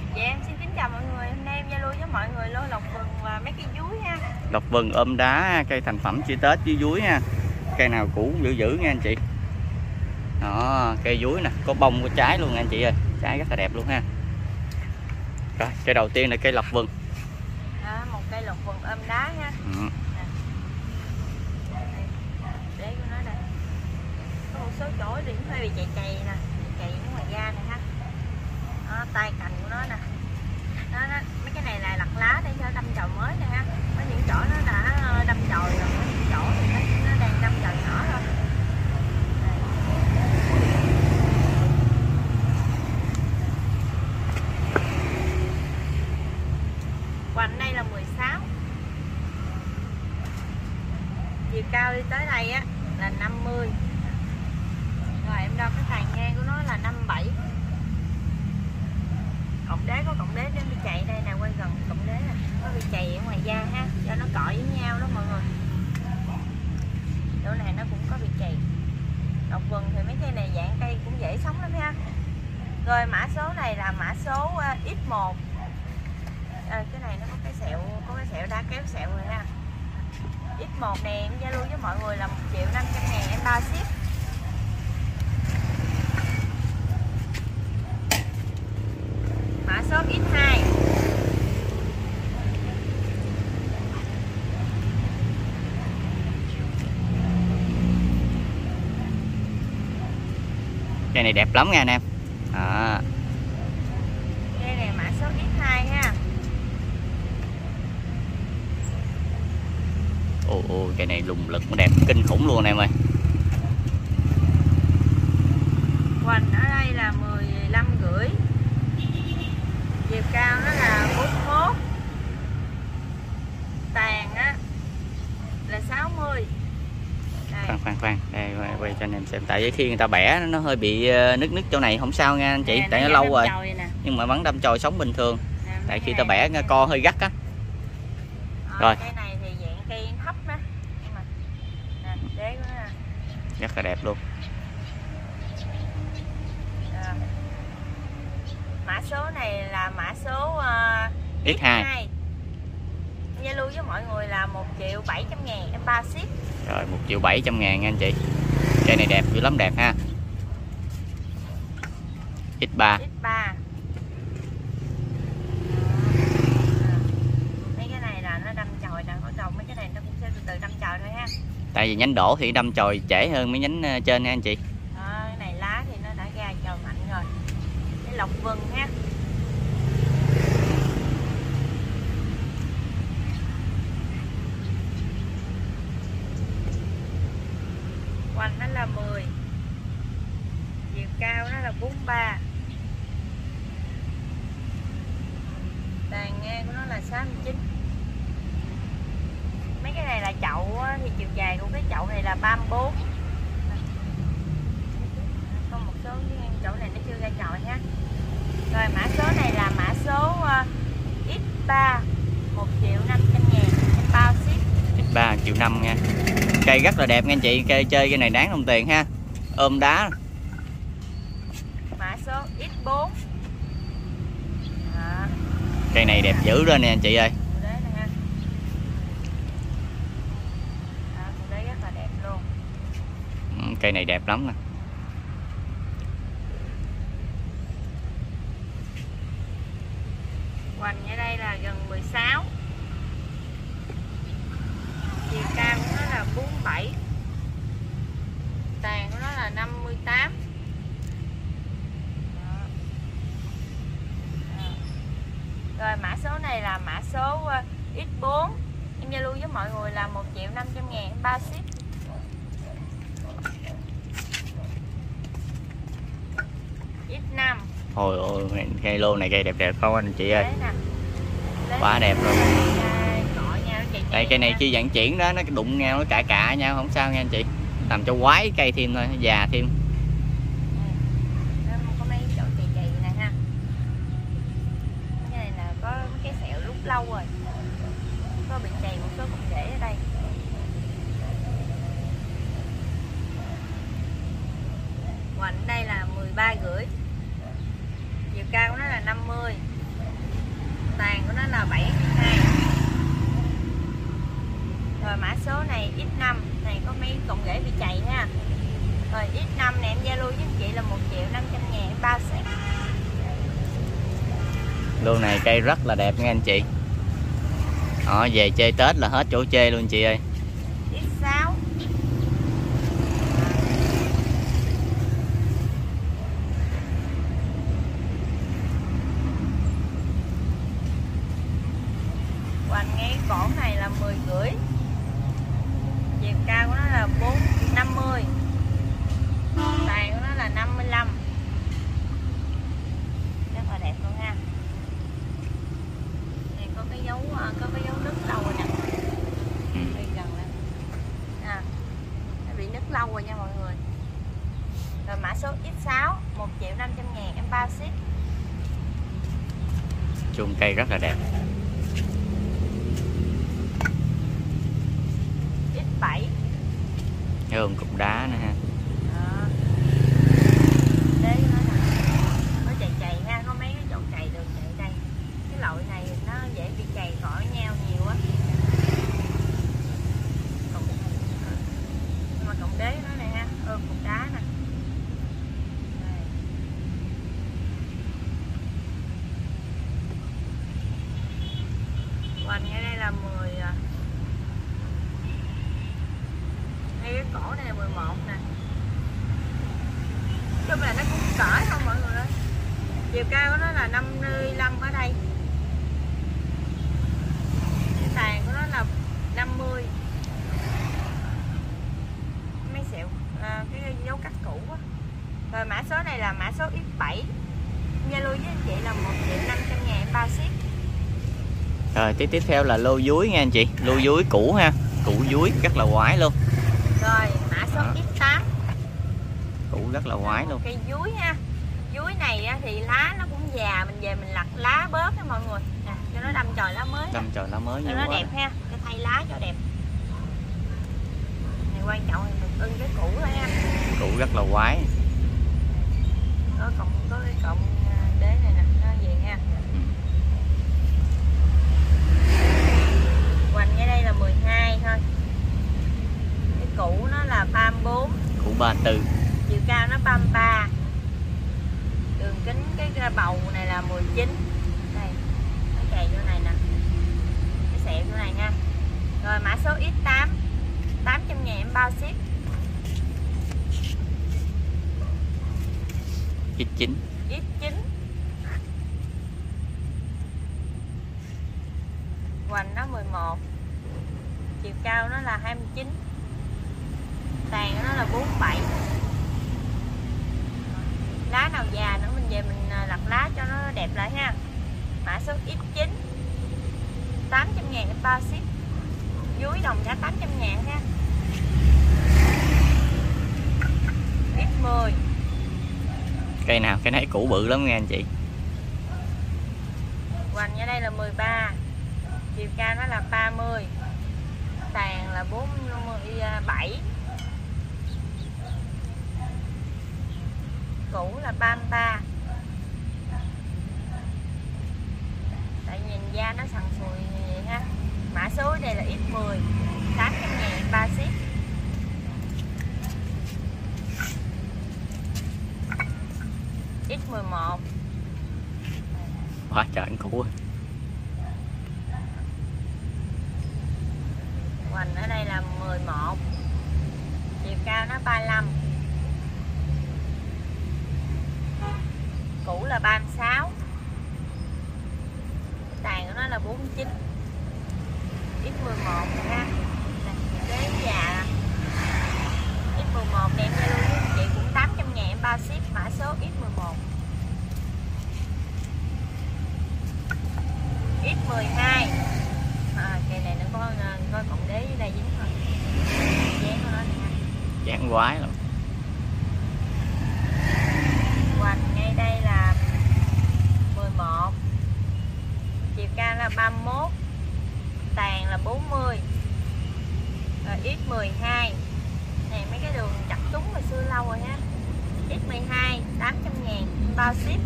Dạ em xin kính chào mọi người, hôm nay em giao lưu với mọi người lô lộc vừng và mấy cây dúi ha. Lộc vừng ôm đá, cây thành phẩm chia Tết với dúi nha. Cây nào cũ cũng dữ nha anh chị. Đó, cây dúi nè, có bông có trái luôn nha anh chị ơi. Trái rất là đẹp luôn ha. Rồi, cây đầu tiên là cây lộc vừng. Một cây lộc vừng ôm đá ha. Để của nó đây. Có một số chỗ thì cũng hơi bị chày nè, chày ở ngoài da này ha. Đó, tay cành của nó nè. Đó, mấy cái này là lặt lá để cho đâm chồi mới nè ha. Có những chỗ nó đã đâm chồi rồi, có những chỗ thì nó đang đâm chồi nhỏ thôi. Hoành đây là 16. Chiều cao đi tới đây á là 50. Rồi em đo cái tàn ngang của nó là 57. Cọng đế có cọng đế để bị chạy đây nè, quay gần cọng đế nè, có bị chày ở ngoài da ha, cho nó cọ với nhau đó mọi người. Chỗ này nó cũng có bị chày. Lộc vừng thì mấy cây này dạng cây cũng dễ sống lắm ha. Rồi mã số này là mã số X1. Cái này nó có cái sẹo đá kéo sẹo rồi ha. X1 này em giao lưu với mọi người là 1.500.000 em bao ship. Mã số X2. Cây này đẹp lắm nha anh em. Cây này mã số X2 ha. Ồ, cây này lùng lực đẹp kinh khủng luôn em ơi. Hoành ở đây là 15,5. Chiều cao nó là 41. Tàn á là 60. Đây. Khoan, đây quay cho anh em xem. Tại khi người ta bẻ nó hơi bị nứt chỗ này không sao nha anh chị, tại nó lâu rồi. Nhưng mà vẫn đâm chồi sống bình thường. Tại khi ta bẻ co hơi gắt á. Rồi. Cây này thì dạng cây thấp đó. Nhưng mà đế của nó rất là đẹp luôn. Mã số này là mã số X2. Giao lưu với mọi người là 1.700.000 em bao ship. Rồi 1.700.000 nha anh chị. Cây này đẹp dữ lắm, đẹp ha. X3. Mấy cái này là nó đâm chồi nè, bắt đầu mấy cái này nó cũng sẽ từ từ đâm chồi thôi ha. Tại vì nhánh đổ thì đâm chồi trễ hơn mấy nhánh trên nha anh chị. Cái này lá thì nó đã ra chồi mạnh rồi. Cái lộc vừng ha. Hoành nó là 10. Chiều cao nó là 43. Tàn ngang của nó là 69. Mấy cái này là chậu thì chiều dài của cái chậu này là 34. Có một số chỗ này nó chưa ra chồi ha. Rồi mã số này là mã số X3, 1.500.000 em bao ship. X3 1.500.000 nha. Cây rất là đẹp nha anh chị, cây chơi cái này đáng đồng tiền ha. Ôm đá. Mã số X4. Cây này đẹp dữ rồi nè anh chị ơi. Đấy rất là đẹp luôn. Cây này đẹp lắm nè. Hoành ở đây là gần 16. Chiều cao của nó là 47. Tàn của nó là 58. Rồi mã số này là mã số X4. Em giao lưu với mọi người là 1.500.000 bao ship. X5. Ôi cây lô này cây đẹp không anh chị ơi. Quá đẹp luôn. Tại cây này chi dạng chuyển đó, nó đụng nhau nó cạ nhau không sao nha anh chị. Làm cho quái cây thêm thôi, già thêm. Có mấy chỗ chày nè ha. Cái này là có cái sẹo lúc lâu rồi. Có bị chày một số cục rễ ở đây. Hoành đây là 13,5. Chiều cao của nó là 50. X5 này có mấy cọng rễ bị chày ha. Rồi X5 này em giao lưu với anh chị là 1.500.000 em bao ship. Lô này cây rất là đẹp nha anh chị. Đó, về chơi Tết là hết chỗ chê luôn chị ơi. X6 hoành ngay cổ này là 10,5, chiều cao của nó là 50, tàn của nó là 55, rất là đẹp luôn ha. Này có cái dấu nứt lâu rồi nè, đi gần lên à, nó bị nứt lâu rồi nha mọi người. Rồi mã số X6 1.500.000 em bao ship. Chuông cây rất là đẹp. X7 Hương cục đá nữa ha. Đấy nó có chày ha, có mấy cái chỗ chày đường chày đây. Cái loại này nó dễ bị chày khỏi nhau nhiều á. Nhưng mà cọng đế nó này ha, cục đá nè. Đây. Hoành ở đây là 10. Ngay cái cổ này là 11 nè. Chung là nó cũng cỡ không mọi người ơi. Chiều cao của nó là 55 ở đây. Cái tàn của nó là 50. Mấy sẹo cái dấu cắt cũ á. Rồi mã số này là mã số X7. Zalo với anh chị là 1.500.000 em bao ship. Rồi tiếp theo là lô dúi nha anh chị. Lô dúi cũ ha. Cũ dúi rất là quái luôn. Rồi mã số X8. Cũ rất là quái luôn. Cây dúi ha. Dúi này thì lá nó cũng già, mình về mình lặt lá bớt nha mọi người nè, cho nó đâm chồi lá mới. Đâm chồi lá mới cho nhiều nó quá. đẹp ha, cho thay lá cho đẹp. Này quan trọng là mình ưng cái cũ thôi ha. Cũ rất là quái. Có cái cọng đế này nè, nó về ha. Hoành ở đây là 12 thôi. Cái cũ nó là 34. Cũ 34. Chiều cao nó 33. Đường kính cái bầu này là 19. Đây, cái kèo chỗ này nè, cái sẹo chỗ này ha. Rồi mã số X8 800.000 em bao ship. X9. X9 hoành nó 11, chiều cao nó là 29, tàn của nó là 47. Lá nào già nữa mình về mình lặt lá cho nó đẹp lại ha. Mã số X9 800.000 em bao ship. Dúi đồng giá 800.000 ha. X10 Cây nào cái nấy cũ bự lắm nha anh chị. hoành ở đây là 13, chiều cao nó là 30, tàn là 47, cũ là 33. Tại nhìn da nó sần sùi vậy ha. Mã số đây là X10 800.000 ba ship. X11 Quá trời cũ. hoành ở đây là 11, chiều cao nó 35, cũ là 36, tàn của nó là 49. X11 ha. Đế già. X11 này em giao lưu với chị cũng 800.000 em bao ship. Mã số X11. X12 cây này nó có cọng đế dưới đây dính thôi. Dán của nó nè. Dán quái lắm. Hoành ngay đây là 11, chiều cao là 31, tàn là 40. Rồi X12 này mấy cái đường chặt trúng hồi xưa lâu rồi ha. X12 800.000 bao ship.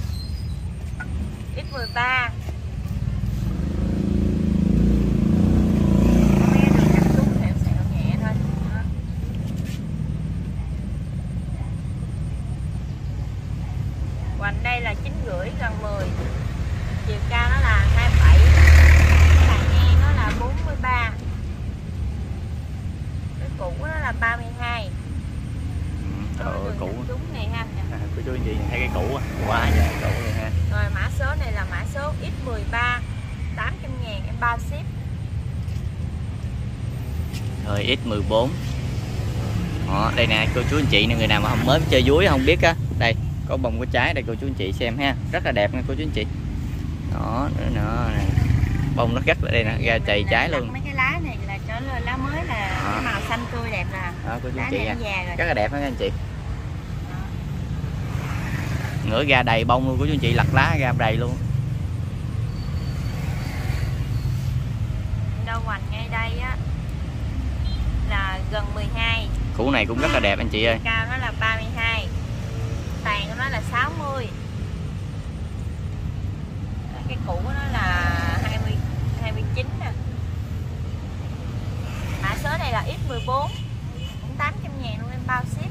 X13 Hoành đây là 9,5 gần 10. Chiều cao nó là 27. Cái ngang nó là 43. Cái cũ nó là 32. Cũ Đúng này ha. cô chú anh chị thấy cái cũ quá trời cũ vậy ha. Rồi mã số này là mã số X13, 800.000 em bao ship. Rồi X14. Đó, đây nè cô chú anh chị, người nào mà không mới chơi dúi không biết á, đây có bông có trái đây cô chú anh chị xem ha, rất là đẹp nha cô chú anh chị. Đó nữa này. Bông nó rất là đây nè, ra chày trái luôn. Mấy cái lá này là cho lá mới là cái màu xanh tươi đẹp nè. Đó cô chú anh chị nha. Rất là đẹp đó anh chị. Nữa ra đầy bông luôn cô chú anh chị, lặt lá ra đầy luôn. Đâu hoành ngay đây á là gần 12. Củ này cũng rất là đẹp anh chị ơi. Cao nó là 32. Tàn của nó là 60. Cái củ của nó là 29 nè. Mã số này là X14, cũng 800.000 luôn em bao ship.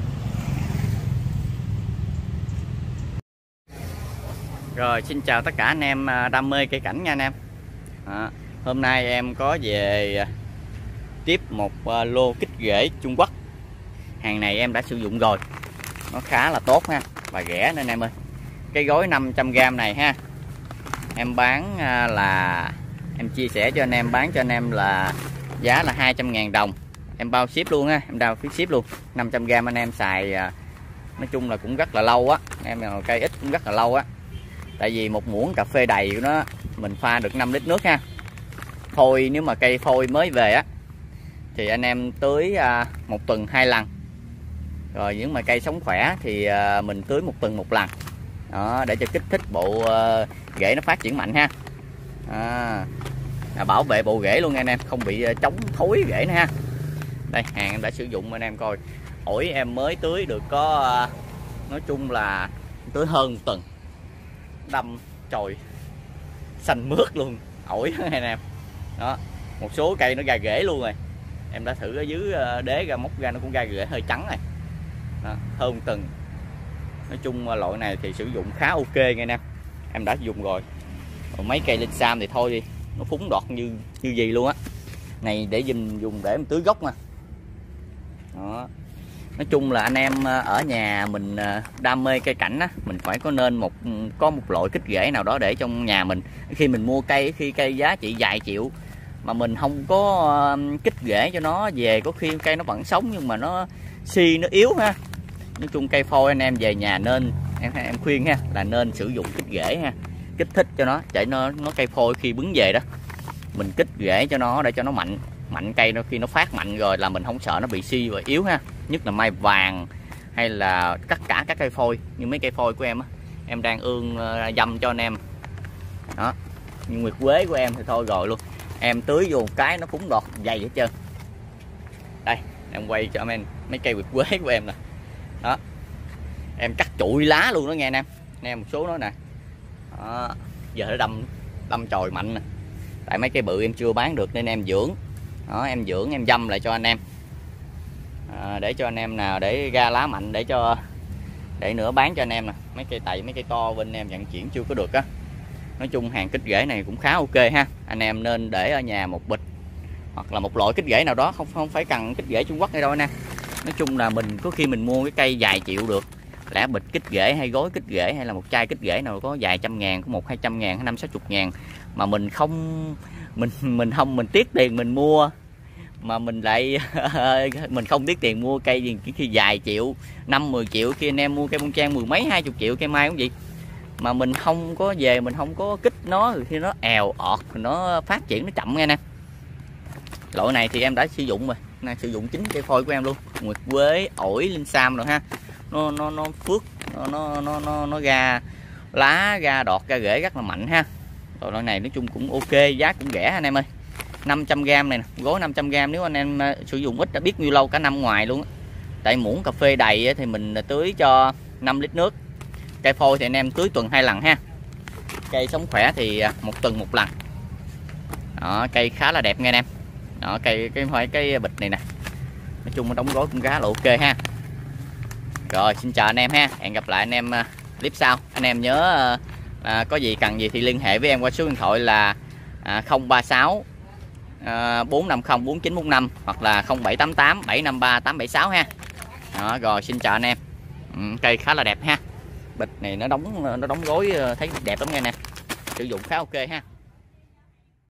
Rồi xin chào tất cả anh em đam mê cây cảnh nha anh em. Hôm nay em có về tiếp một lô kích rễ Trung Quốc. Hàng này em đã sử dụng rồi, nó khá là tốt ha, và rẻ nên em ơi. Cái gói 500g này ha, em bán là em chia sẻ cho anh em, bán cho anh em là giá là 200.000 đồng. Em bao ship luôn ha, em bao phí ship luôn. 500g anh em xài nói chung là cũng rất là lâu á, em cây ít cũng rất là lâu á. Tại vì một muỗng cà phê đầy của nó mình pha được 5 lít nước ha. Phôi nếu mà cây phôi mới về á thì anh em tưới 1 tuần 2 lần. Rồi những mà cây sống khỏe thì mình tưới 1 tuần 1 lần. Đó, để cho kích thích bộ rễ nó phát triển mạnh ha. Bảo vệ bộ rễ luôn anh em, không bị chống thối rễ nữa ha. Đây hàng em đã sử dụng anh em coi. Ổi em mới tưới được có nói chung là tưới hơn 1 tuần. Đâm trời xanh mướt luôn ổi anh em. Đó, một số cây nó ra rễ luôn rồi. Em đã thử ở dưới đế ra móc ra nó cũng ra rễ hơi trắng này. Đó, hơn 1 tuần. Nói chung loại này thì sử dụng khá ok nha anh em. Em đã dùng rồi. Còn mấy cây linh sam thì thôi đi, nó phúng đọt như gì luôn á. Này để dùng để em tưới gốc nha. Đó. Nói chung là anh em ở nhà mình đam mê cây cảnh á, mình phải có một loại kích rễ nào đó để trong nhà mình. Khi mình mua cây, khi cây giá trị vài triệu mà mình không có kích rễ cho nó về, có khi cây nó vẫn sống nhưng mà nó nó yếu ha. Nói chung cây phôi anh em về nhà nên em khuyên ha, là nên sử dụng kích rễ ha, kích thích cho nó để nó cây phôi khi bứng về đó mình kích rễ cho nó để cho nó mạnh cây, nó khi nó phát mạnh rồi là mình không sợ nó bị suy và yếu ha. Nhất là mai vàng hay là tất cả các cây phôi, như mấy cây phôi của em á, em đang ương dâm cho anh em đó. Nhưng nguyệt quế của em thì thôi rồi luôn, em tưới vô một cái nó phúng đọt dày hết trơn. Đây em quay cho em mấy cây nguyệt quế của em nè. Đó, em cắt trụi lá luôn đó nghe anh em, một số nó nè. Đó, giờ nó đâm chồi mạnh nè. Tại mấy cây bự em chưa bán được nên em dưỡng. Đó, em dưỡng em dâm lại cho anh em. Để cho anh em nào để ra lá mạnh để nữa bán cho anh em nè. Mấy cây tày, mấy cây to bên em vận chuyển chưa có được á. Nói chung hàng kích rễ này cũng khá ok ha. Anh em nên để ở nhà một bịch hoặc là một loại kích rễ nào đó, không phải cần kích rễ Trung Quốc hay đâu anh em. Nói chung là mình có khi mình mua cái cây vài triệu được, lẻ bịch kích rễ hay gói kích rễ hay là một chai kích rễ nào có vài trăm ngàn, có 100-200 ngàn, 50-60 ngàn mà mình tiếc tiền mình mua, mà mình lại mình không tiếc tiền mua cây gì khi vài triệu, 5-10 triệu, khi anh em mua cây bông trang 10 mấy 20 triệu cây mai cũng vậy, mà mình không có về, mình không có kích nó thì khi nó èo ọt, nó phát triển nó chậm nghe nè. Loại này thì em đã sử dụng rồi, này sử dụng chính cây phôi của em luôn, nguyệt quế, ổi, linh sam rồi ha. Nó phước, nó ra lá, ra đọt, ra rễ rất là mạnh ha. Rồi loại này nói chung cũng ok, giá cũng rẻ anh em ơi. 500g này nè, gói 500g nếu anh em sử dụng ít đã biết nhiêu lâu cả năm ngoài luôn á. Tại muỗng cà phê đầy thì mình tưới cho 5 lít nước. Cây phôi thì anh em tưới tuần 2 lần ha. Cây sống khỏe thì 1 tuần 1 lần. Đó, cây khá là đẹp nghe anh em. Đó, cái bịch này nè. Nói chung nó đóng gói cũng khá là ok ha. Rồi xin chào anh em ha. Hẹn gặp lại anh em clip sau. Anh em nhớ có gì cần gì thì liên hệ với em qua số điện thoại là 036 450 4945 hoặc là 0788 753 876 ha. Đó, rồi xin chào anh em. Cây khá là đẹp ha. Bịch này nó đóng gối thấy đẹp lắm nghe nè. Sử dụng khá ok ha.